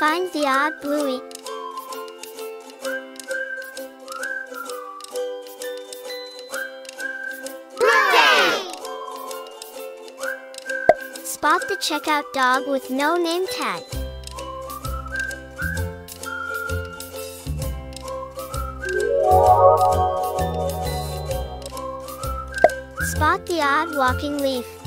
Find the odd Bluey. Spot the checkout dog with no name tag. Spot the odd walking leaf.